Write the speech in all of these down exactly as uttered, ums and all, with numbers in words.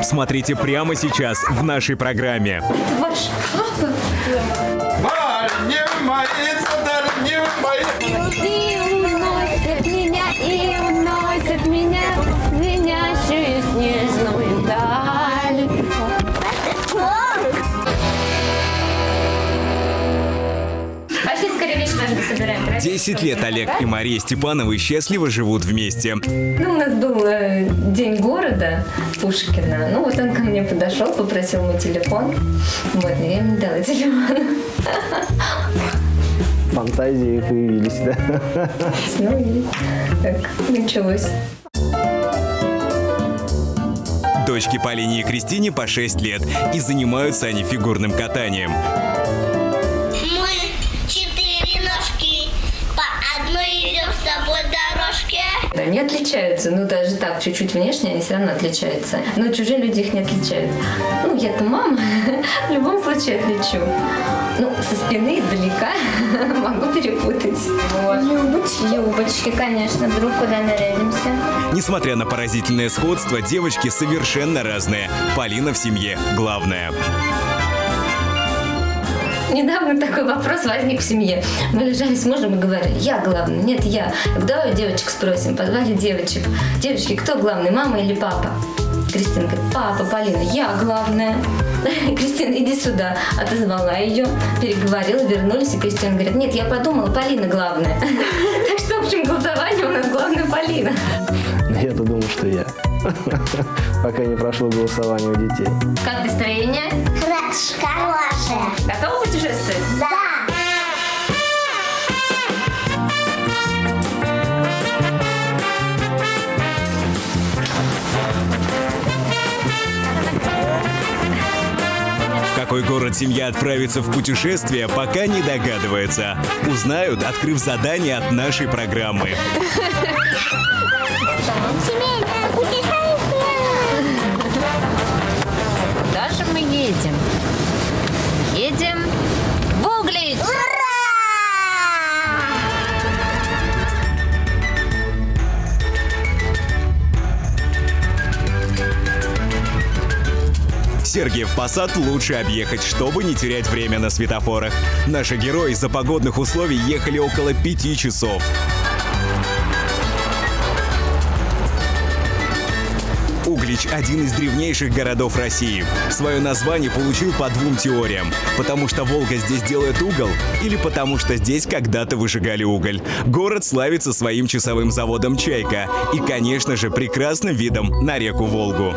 смотрите прямо сейчас в нашей программе. Это ваш папа? И уносят меня, и уносят меня в звенящую снежную даль. Пошли скорее вещи наши собираем. Десять лет Олег и Мария Степановы счастливо живут вместе. Ну, у нас был э, день города Пушкина. Ну, вот он ко мне подошел, попросил мой телефон. Вот, и я ему дала телефон. Фантазии появились, да? Ну, и так началось. Дочке Полине и Кристине по шесть лет, и занимаются они фигурным катанием. Мы четыре ножки, по одной идем с тобой дорожке. Они отличаются, ну даже так, чуть-чуть внешне они все равно отличаются. Но чужие люди их не отличают. Ну, я-то мама, в любом случае отличу. Ну, со спины, издалека могу перепутать. Вот. Юбочки. Юбочки, конечно, вдруг куда нарядимся. Несмотря на поразительное сходство, девочки совершенно разные. Полина в семье главная. Недавно такой вопрос возник в семье. Мы лежали с мужем и говорили: я главный, нет, я. Давай девочек спросим. Позвали девочек. Девочки, кто главный, мама или папа? Кристина говорит: папа, Полина, я главная. Кристина, иди сюда. Отозвала ее, переговорила, вернулись, и Кристина говорит: нет, я подумала, Полина главная. Так что, в общем, голосование у нас главная Полина. Я-то думал, что я. Пока не прошло голосование у детей. Как настроение? Хорошо, хорошая. Готова путешествовать? Да. В какой город семья отправится в путешествие, пока не догадывается. Узнают, открыв задание от нашей программы. Семейное путешествие. Куда же мы едем? Едем в Углич! Сергиев Посад лучше объехать, чтобы не терять время на светофорах. Наши герои из-за погодных условий ехали около пяти часов. Углич – один из древнейших городов России. Свое название получил по двум теориям. Потому что Волга здесь делает угол, или потому что здесь когда-то выжигали уголь. Город славится своим часовым заводом «Чайка» и, конечно же, прекрасным видом на реку Волгу.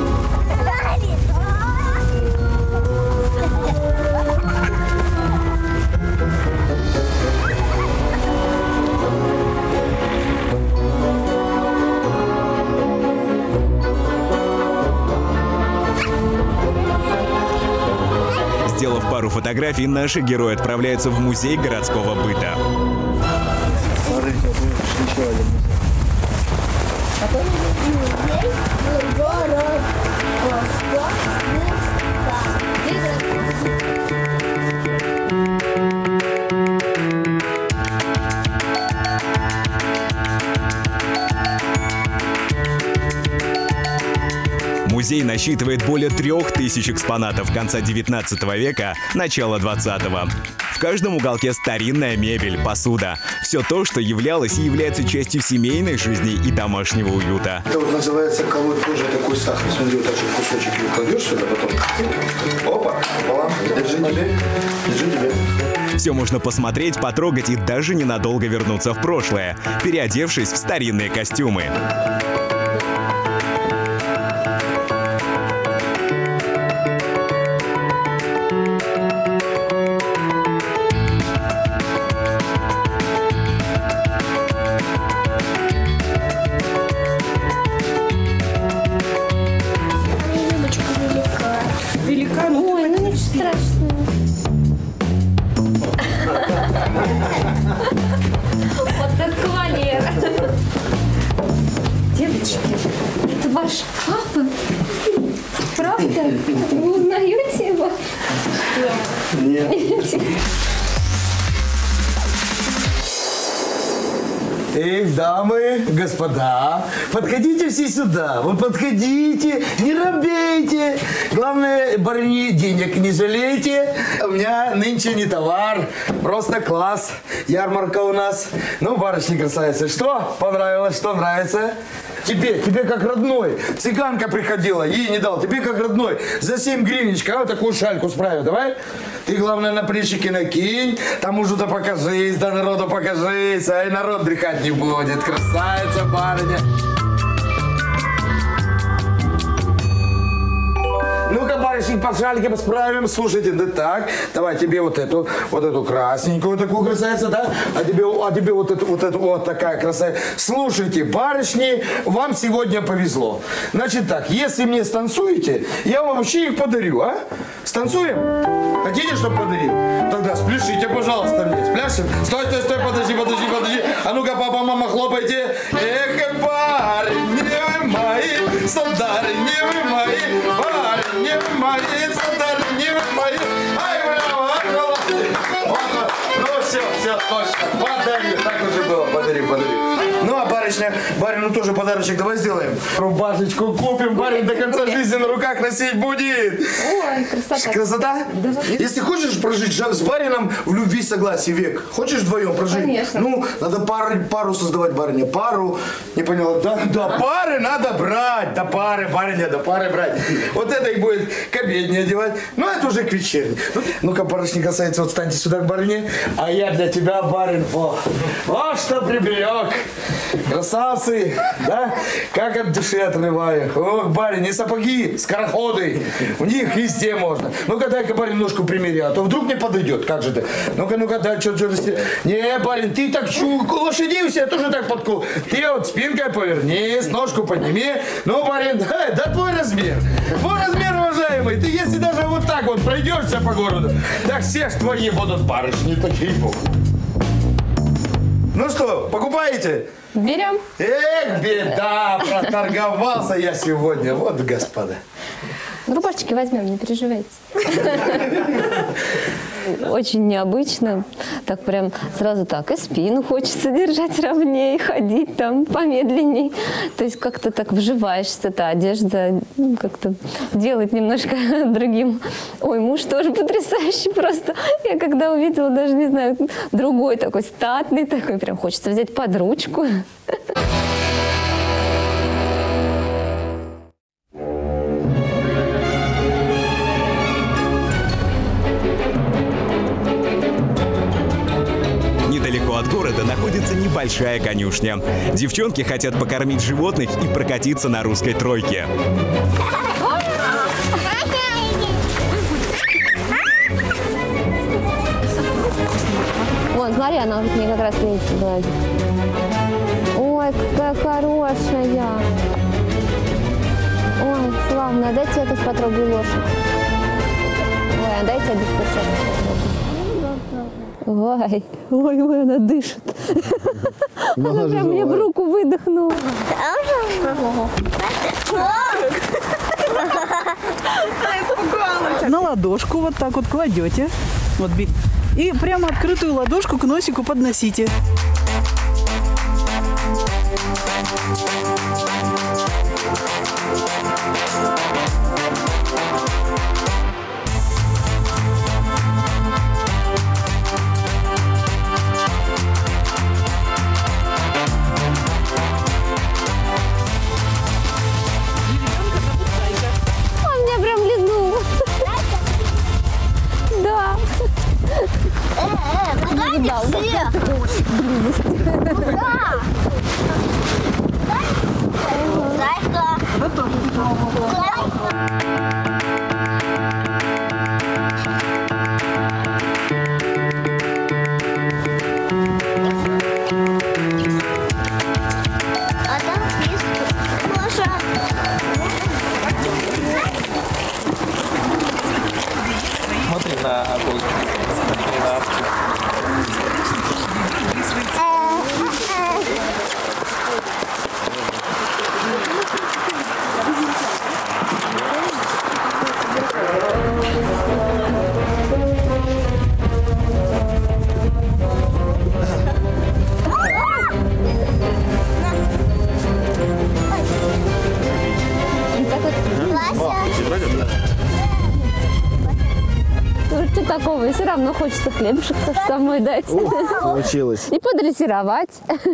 Сделав пару фотографий, наши герои отправляются в музей городского быта. Смотрите, вот мы пришли еще один музей. Город. Музей насчитывает более трех тысяч экспонатов конца девятнадцатого века, начала двадцатого. В каждом уголке старинная мебель, посуда. Все то, что являлось и является частью семейной жизни и домашнего уюта. Это вот называется колоть тоже такой сахар. Смотри, вот так же кусочек его кладешь сюда, потом опа, пополам. Держи тебе, держи тебе. Все можно посмотреть, потрогать и даже ненадолго вернуться в прошлое, переодевшись в старинные костюмы. Ой, ну ничего страшного. Вот так кавалер. Девочки, это ваш папа? Правда? Вы узнаете его? Нет. Эх, дамы, господа, подходите все сюда. Вы подходите, не робейте. Главное, барыни, денег не жалейте. У меня нынче не товар, просто класс. Ярмарка у нас. Ну, барышни красавицы, что понравилось, что нравится? Тебе, тебе как родной. Цыганка приходила, ей не дал. Тебе как родной. За семь гривничка, вот такую шальку справил. Давай. Ты, главное, на плечики накинь. Тому же-то покажись, да народу покажись. А и народ брехать не будет. Красавица, барыня. Ну-ка, барышни, по шальке справим. Слушайте, да так. Давай тебе вот эту, вот эту красненькую такую красавицу, да? А тебе, а тебе вот эту, вот эту, вот такая красавица. Слушайте, барышни, вам сегодня повезло. Значит так, если мне станцуете, я вам вообще их подарю, а? Станцуем? Хотите, чтобы подарил? Тогда спляшите, пожалуйста, мне. Спляшем? Стой, стой, стой, подожди, подожди, подожди. А ну-ка, папа, мама, хлопайте. Эх, барыни мои, сударыни вы мои, барыни мои, сударыни вы мои. Ай, бля, вот, ну все, все, точно. Подарю, так уже было, подарю, подарю. Ну, а барышня, барину тоже подарочек давай сделаем. Рубашечку купим, барин до конца жизни на руках носить будет. Ой, красота. Красота? Да. Если хочешь прожить с барином в любви, согласии век, хочешь вдвоем прожить? Конечно. Ну, надо пару, пару создавать, барыня. Пару, не поняла, да, да, пары надо брать, до пары, барыня, до пары брать. Вот это их будет к обедне одевать, ну, это уже к вечерне. Ну-ка, барышня касается, вот станьте сюда к барыне, а я для тебя, барин, о, о, что приберег. Красавцы, да? Как от души отрываю. Ох, барин, и сапоги, скороходы. У них везде можно. Ну-ка, дай-ка, барин, ножку примери, а то вдруг не подойдет. Как же ты? Ну-ка, ну-ка, дай, что, что, что. Не, барин, ты так чу, лошадей у себя тоже так подкул. Ты вот спинкой повернись, ножку подними. Ну, барин, да, да твой размер. Твой размер, уважаемый. Ты если даже вот так вот пройдешься по городу, так все ж твои будут барышни такие будут. Ну что, покупаете? Берем. Эх, беда, проторговался я сегодня. Вот, господа. Рубашечки возьмем, не переживайте. Очень необычно. Так прям сразу так. И спину хочется держать ровнее, ходить там помедленней. То есть как-то так вживаешься. Та одежда как-то делает немножко другим. Ой, муж тоже потрясающий просто. Я когда увидела, даже не знаю, другой такой статный, такой прям хочется взять под ручку. Недалеко от города находится небольшая конюшня. Девчонки хотят покормить животных и прокатиться на русской тройке. Вон, смотри, она уже к ней как раз лезет гладит. Ой, какая хорошая. Ой, славно. Дайте я тут потрогаю лошадь. Ой, а дайте я без кусочек потрогаю. Ой, ой, ой, она дышит. Она прям мне в руку выдохнула. На ладошку вот так вот кладете. Вот, и прямо открытую ладошку к носику подносите. Он меня прям лизнул. Да. Не видал. Смотри на огонь. Смотри на овцу. Что такого? И все равно хочется хлебушек тоже самой дать. Получилось. И подрессировать.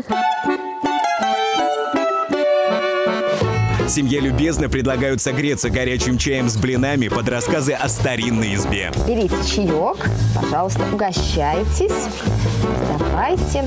Семье любезно предлагают согреться горячим чаем с блинами под рассказы о старинной избе. Берите чаек, пожалуйста, угощайтесь. Давайте.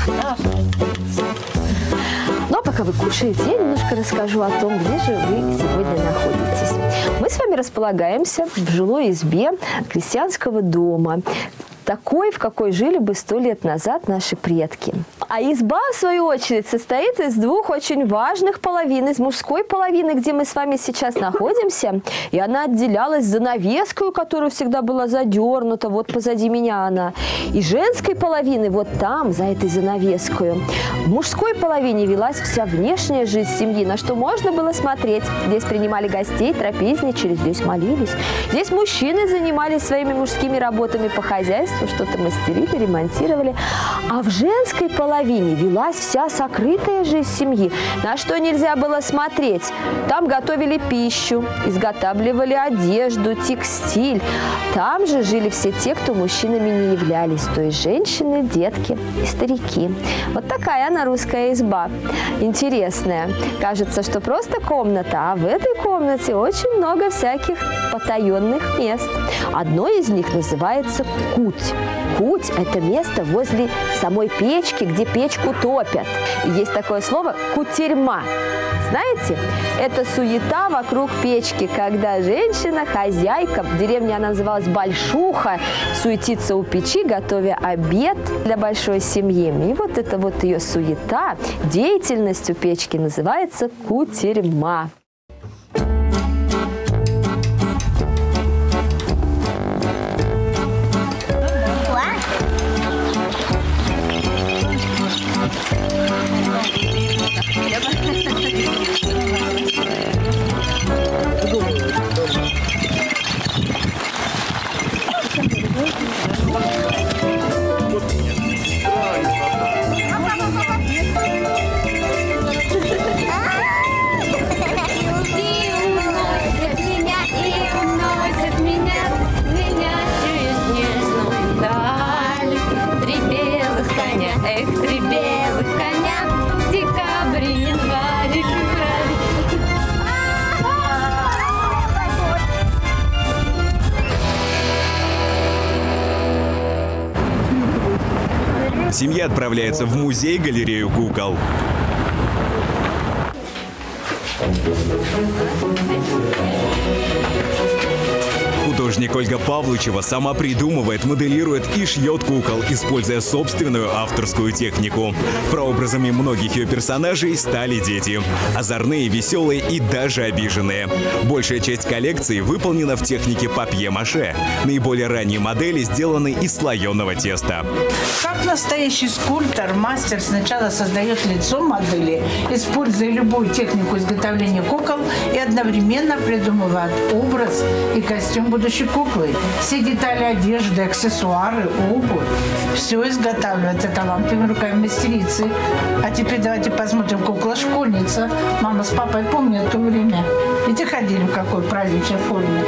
Ну, а пока вы кушаете, я немножко расскажу о том, где же вы сегодня находитесь. Мы с вами располагаемся в жилой избе крестьянского дома, такой, в какой жили бы сто лет назад наши предки. А изба, в свою очередь, состоит из двух очень важных половин. Из мужской половины, где мы с вами сейчас находимся, и она отделялась занавеской, которая всегда была задернута, вот позади меня она. И женской половины, вот там, за этой занавеской. В мужской половине велась вся внешняя жизнь семьи, на что можно было смотреть. Здесь принимали гостей, трапезничали, здесь молились. Здесь мужчины занимались своими мужскими работами по хозяйству, что-то мастерили, ремонтировали. А в женской половине велась вся сокрытая жизнь семьи, на что нельзя было смотреть. Там готовили пищу, изготавливали одежду, текстиль. Там же жили все те, кто мужчинами не являлись, то есть женщины, детки и старики. Вот такая она, русская изба. Интересная. Кажется, что просто комната, а в этой комнате очень много всяких потаенных мест. Одно из них называется куть. Куть – это место возле самой печки, где печку топят. И есть такое слово «кутерьма». Знаете, это суета вокруг печки, когда женщина, хозяйка, в деревне она называлась Большуха, суетится у печи, готовя обед для большой семьи. И вот эта вот ее суета, деятельность у печки называется кутерьма. Семья отправляется в музей-галерею кукол. Художник Ольга Павлычева сама придумывает, моделирует и шьет кукол, используя собственную авторскую технику. Прообразами многих ее персонажей стали дети. Озорные, веселые и даже обиженные. Большая часть коллекции выполнена в технике папье-маше. Наиболее ранние модели сделаны из слоеного теста. Как настоящий скульптор, мастер сначала создает лицо модели, используя любую технику изготовления кукол и одновременно придумывает образ и костюм будущей куклы. Все детали одежды, аксессуары, обувь, все изготавливается талантливыми руками мастерицы. А теперь давайте посмотрим кукла-школьница. Мама с папой помнят то время. Эти ходили в какой праздничной форме.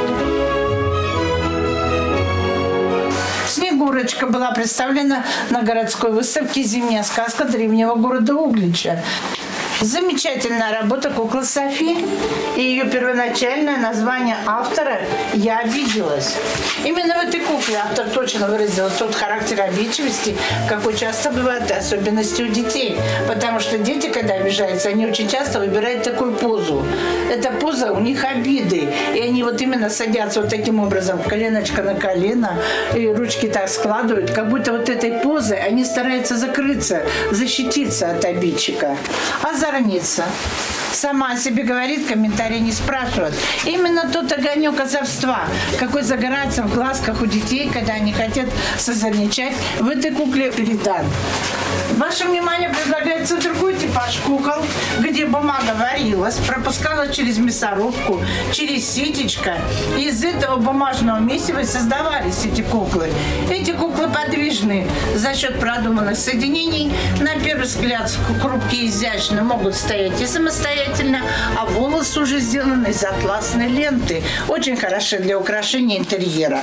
Снегурочка была представлена на городской выставке «Зимняя сказка» древнего города Углича. Замечательная работа куклы Софи. И ее первоначальное название автора «Я обиделась». Именно в этой кукле автор точно выразил тот характер обидчивости, какой часто бывает особенности у детей. Потому что дети, когда обижаются, они очень часто выбирают такую позу. Эта поза у них обиды. И они вот именно садятся вот таким образом, коленочка на колено, и ручки так складывают, как будто вот этой позой они стараются закрыться, защититься от обидчика. А зорница сама о себе говорит, комментарии не спрашивают. Именно тот огонек озорства, какой загорается в глазках у детей, когда они хотят созорничать, в этой кукле передан. Вашему вниманию предлагается другой типаж кукол, где бумага варилась, пропускалась через мясорубку, через ситечко. И из этого бумажного месива создавались эти куклы. Эти куклы подвижные. сделаны за счет продуманных соединений. На первый взгляд хрупкие, изящные, могут стоять и самостоятельно, а волосы уже сделаны из атласной ленты. Очень хороши для украшения интерьера.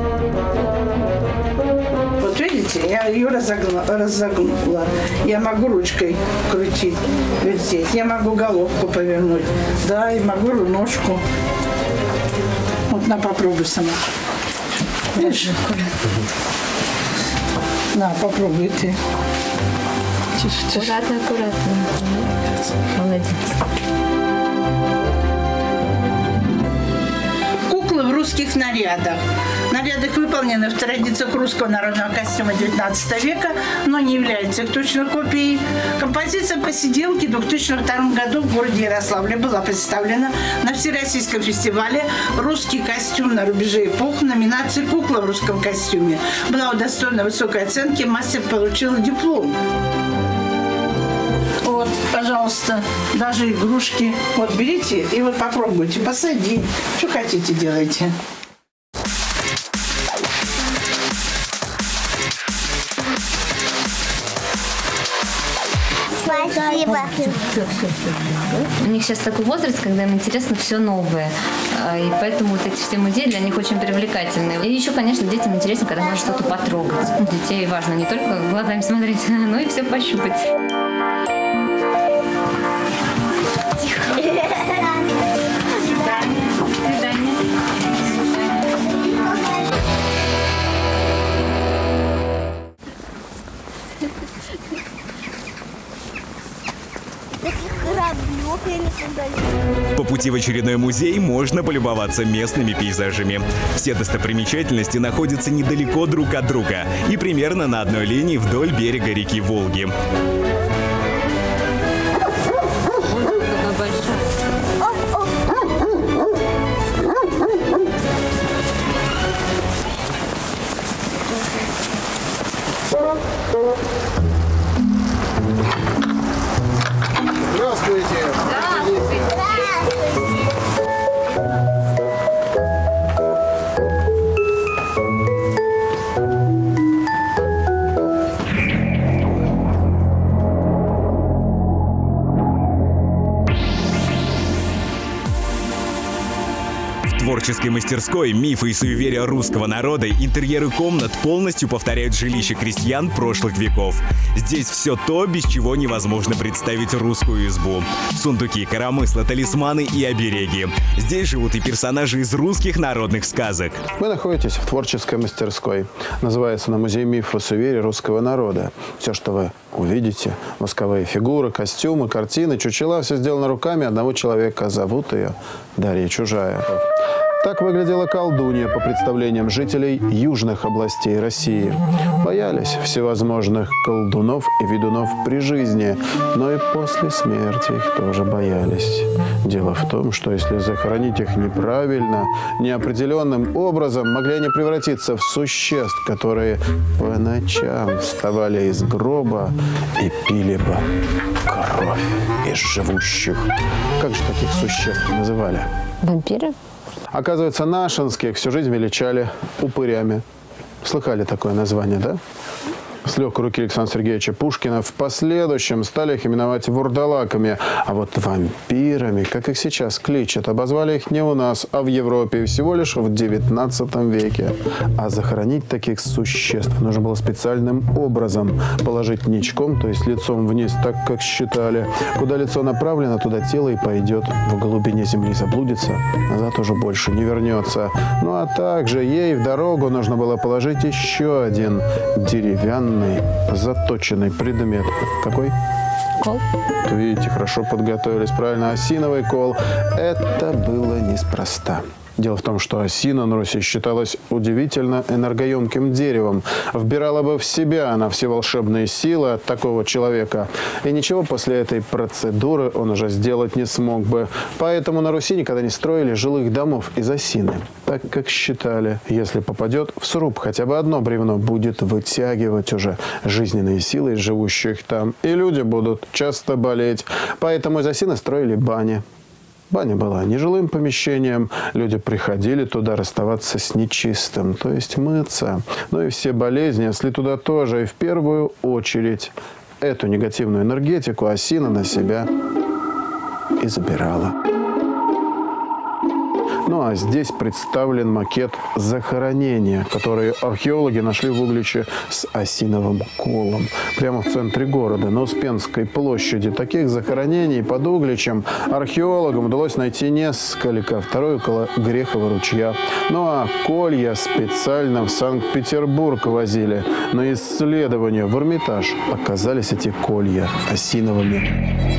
Вот видите, я ее разогнула, разогнула. Я могу ручкой крутить, вертеть. Я могу головку повернуть. Да, и могу ножку. Вот, на, попробуй сама. Видишь? На, попробуй ты. Тише, тише. Аккуратно, аккуратно. Молодец. Куклы в русских нарядах. Наряды выполнены в традициях русского народного костюма девятнадцатого века, но не являются их точной копией. Композиция «Посиделки» в две тысячи втором году в городе Ярославле была представлена на Всероссийском фестивале «Русский костюм на рубеже эпох» в номинации «Кукла в русском костюме». Была удостоена высокой оценки, мастер получил диплом. Вот, пожалуйста, даже игрушки. Вот берите и вот попробуйте, посади. Что хотите, делайте. Спасибо. У них сейчас такой возраст, когда им интересно все новое. И поэтому вот эти все музеи для них очень привлекательны. И еще, конечно, детям интересно, когда можно что-то потрогать. Детей важно не только глазами смотреть, но и все пощупать. По пути в очередной музей можно полюбоваться местными пейзажами. Все достопримечательности находятся недалеко друг от друга и примерно на одной линии вдоль берега реки Волги. Здравствуйте. В творческой мастерской «Мифы и суеверия русского народа» интерьеры комнат полностью повторяют жилища крестьян прошлых веков. Здесь все то, без чего невозможно представить русскую избу. Сундуки, коромысла, талисманы и обереги. Здесь живут и персонажи из русских народных сказок. Вы находитесь в творческой мастерской. Называется она «Музей мифов и суеверий русского народа». Все, что вы увидите, восковые фигуры, костюмы, картины, чучела, все сделано руками одного человека. Зовут ее Дарья Чужая. Так выглядела колдунья по представлениям жителей южных областей России. Боялись всевозможных колдунов и ведунов при жизни, но и после смерти их тоже боялись. Дело в том, что если захоронить их неправильно, неопределенным образом, могли они превратиться в существ, которые по ночам вставали из гроба и пили бы кровь из живущих. Как же таких существ называли? Вампиры? Оказывается, нашинских всю жизнь величали упырями. Слыхали такое название, да? С легкой руки Александра Сергеевича Пушкина в последующем стали их именовать вурдалаками. А вот вампирами, как их сейчас кличат, обозвали их не у нас, а в Европе, всего лишь в девятнадцатом веке. А захоронить таких существ нужно было специальным образом. Положить ничком, то есть лицом вниз, так как считали. Куда лицо направлено, туда тело и пойдет. В глубине земли заблудится, назад уже больше не вернется. Ну а также ей в дорогу нужно было положить еще один деревянный заточенный предмет. Какой? Кол. Видите, хорошо подготовились. Правильно, осиновый кол. Это было неспроста. Дело в том, что осина на Руси считалась удивительно энергоемким деревом. Вбирала бы в себя она все волшебные силы от такого человека. И ничего после этой процедуры он уже сделать не смог бы. Поэтому на Руси никогда не строили жилых домов из осины. Так как считали, если попадет в сруб хотя бы одно бревно, будет вытягивать уже жизненные силы из живущих там. И люди будут часто болеть. Поэтому из осины строили бани. Баня была нежилым помещением, люди приходили туда расставаться с нечистым, то есть мыться. Ну и все болезни несли туда тоже. И в первую очередь эту негативную энергетику осина на себя и забирала. Ну а здесь представлен макет захоронения, который археологи нашли в Угличе с осиновым колом. Прямо в центре города, на Успенской площади. Таких захоронений под Угличем археологам удалось найти несколько. Второе около Грехова ручья. Ну а колья специально в Санкт-Петербург возили на исследование в Эрмитаж. Оказались эти колья осиновыми.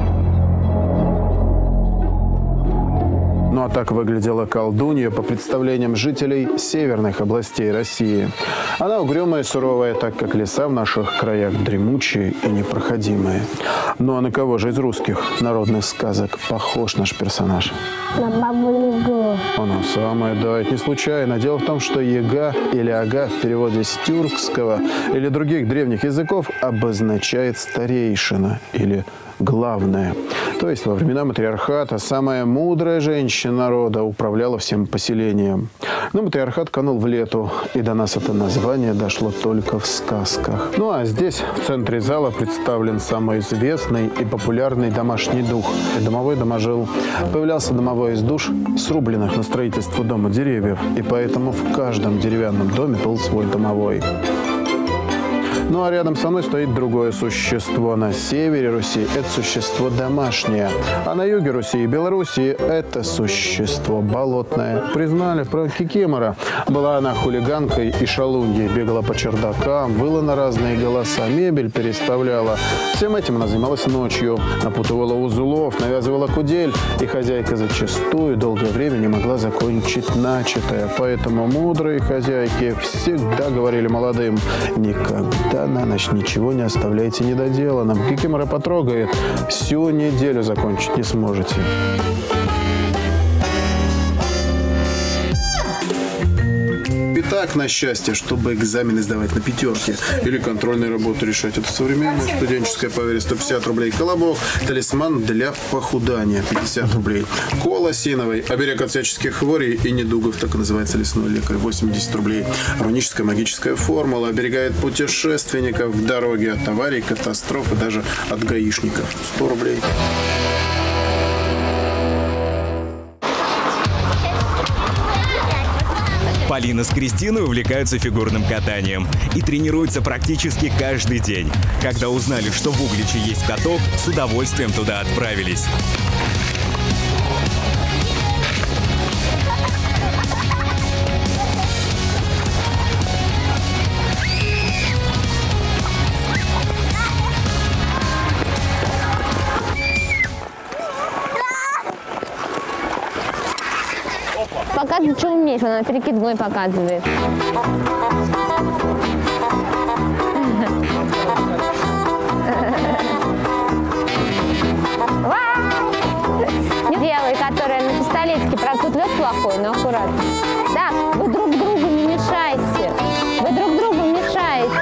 Ну а так выглядела колдунья по представлениям жителей северных областей России. Она угрюмая и суровая, так как леса в наших краях дремучие и непроходимые. Ну а на кого же из русских народных сказок похож наш персонаж? На бабу-Ягу. Оно самое, да, это не случайно. Дело в том, что Яга или Ага в переводе с тюркского или других древних языков обозначает старейшина или главное. То есть во времена матриархата самая мудрая женщина народа управляла всем поселением. Но матриархат канул в лету, и до нас это название дошло только в сказках. Ну а здесь, в центре зала, представлен самый известный и популярный домашний дух – домовой доможил. Появлялся домовой из душ, срубленных на строительство дома деревьев, и поэтому в каждом деревянном доме был свой домовой. Ну а рядом со мной стоит другое существо. На севере Руси это существо домашнее, а на юге Руси и Белоруссии это существо болотное. Признали про Кикимора. Была она хулиганкой и шалуньей, бегала по чердакам, выла на разные голоса, мебель переставляла. Всем этим она занималась ночью, напутывала узлов, навязывала кудель, и хозяйка зачастую долгое время не могла закончить начатое. Поэтому мудрые хозяйки всегда говорили молодым: никогда на ночь ничего не оставляйте недоделанным. Кикимора потрогает, всю неделю закончить не сможете. Так, на счастье, чтобы экзамены сдавать на пятерки или контрольные работы решать. Это современная студенческая поверье, сто пятьдесят рублей. Колобок, талисман для похудания, пятьдесят рублей. Кол осиновый, оберег от всяческих хворей и недугов, так и называется лесной лекарь, восемьдесят рублей. Руническая магическая формула оберегает путешественников в дороге от аварий, катастроф и даже от гаишников, сто рублей. Полина с Кристиной увлекаются фигурным катанием и тренируются практически каждый день. Когда узнали, что в Угличе есть каток, с удовольствием туда отправились. Показывай, что умеешь, она перекидной показывает. Делай, которая на пистолетике, правда, тут лед плохой, но аккуратно. Так, вы друг другу не мешайте. Вы друг другу мешаете.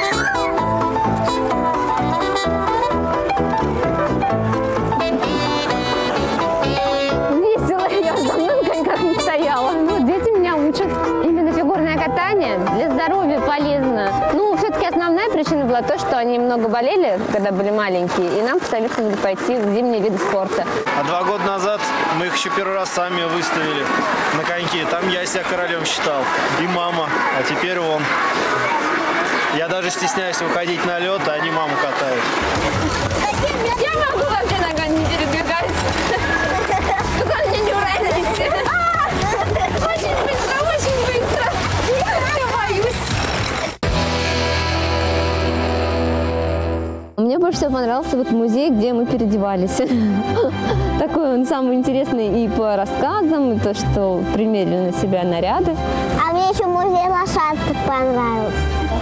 Именно фигурное катание для здоровья полезно. Ну, все-таки основная причина была то, что они много болели, когда были маленькие, и нам посоветовали пойти в зимние виды спорта. А два года назад мы их еще первый раз сами выставили на коньки. Там я себя королем считал, и мама, а теперь он. Я даже стесняюсь выходить на лед, а они маму катают. Я могу вообще нога не передвигать. Только мне не уроните. Очень быстро, очень быстро. Я боюсь. Мне больше всего понравился вот музей, где мы переодевались. Такой он самый интересный и по рассказам, и то, что примерили на себя наряды. А мне еще музей лошадок понравился.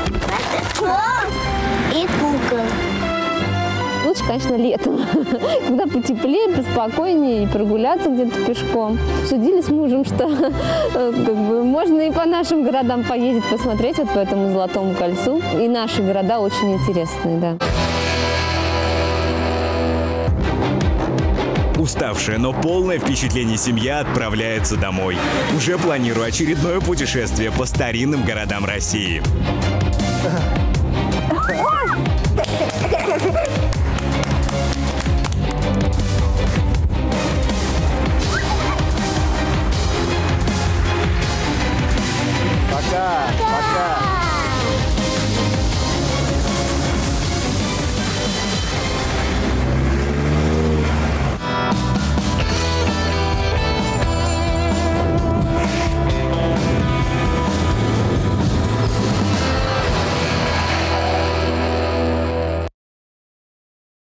И кукол. Лучше, конечно, летом, когда потеплее, поспокойнее, и прогуляться где-то пешком. Судили с мужем, что как бы, можно и по нашим городам поездить, посмотреть вот по этому Золотому кольцу. И наши города очень интересные, да. Уставшая, но полное впечатление семья отправляется домой. Уже планирую очередное путешествие по старинным городам России. Ой!